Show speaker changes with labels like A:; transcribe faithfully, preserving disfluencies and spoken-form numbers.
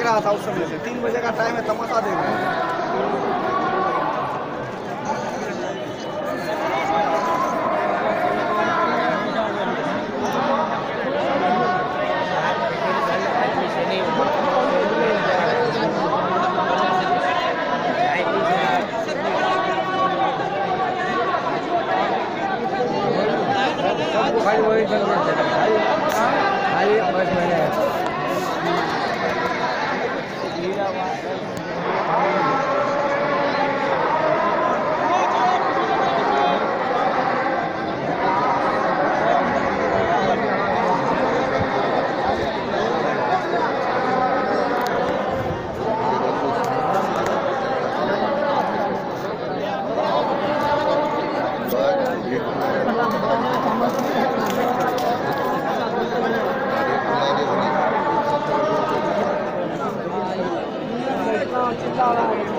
A: रहा था उस समय से। तीन बजे का टाइम है, तमाशा देख रहे हैं।
B: भाई वही कर भाई बस मैंने
A: चिल्ला रहा है।